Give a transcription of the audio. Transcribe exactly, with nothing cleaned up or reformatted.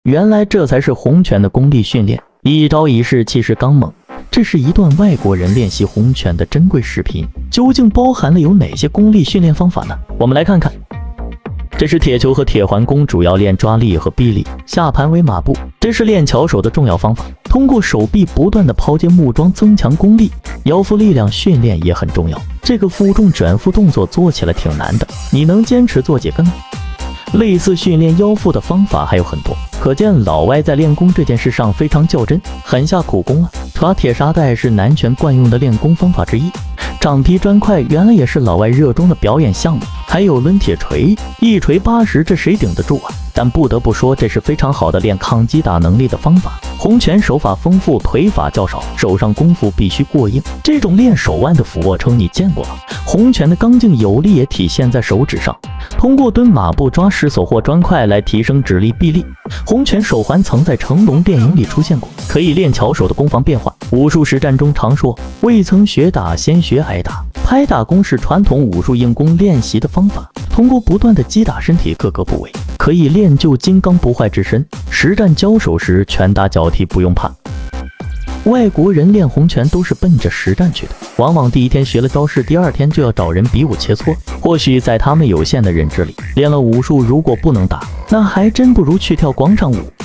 原来这才是洪拳的功力训练，一招一式气势刚猛。这是一段外国人练习洪拳的珍贵视频，究竟包含了有哪些功力训练方法呢？我们来看看。这是铁球和铁环弓，主要练抓力和臂力，下盘为马步，这是练巧手的重要方法，通过手臂不断的抛接木桩增强功力。腰腹力量训练也很重要，这个负重卷腹动作做起来挺难的，你能坚持做几个呢？类似训练腰腹的方法还有很多，可见老外在练功这件事上非常较真，很下苦功啊。抓铁沙袋是南拳惯用的练功方法之一，掌劈砖块原来也是老外热衷的表演项目，还有抡铁锤，一锤八十，这谁顶得住啊？但不得不说，这是非常好的练抗击打能力的方法。洪拳手法丰富，腿法较少，手上功夫必须过硬。这种练手腕的俯卧撑你见过吗？洪拳的刚劲有力也体现在手指上，通过蹲马步、抓石锁或砖块来提升指力臂力。洪拳手环曾在成龙电影里出现过，可以练巧手的攻防变化。武术实战中常说，未曾学打先学挨打，拍打功是传统武术硬功练习的方法，通过不断的击打身体各个部位，可以练就金刚不坏之身。实战交手时，拳打脚踢不用怕。外国人练洪拳都是奔着实战去的，往往第一天学了招式，第二天就要找人比武切磋。或许在他们有限的认知里，练了武术如果不能打，那还真不如去跳广场舞。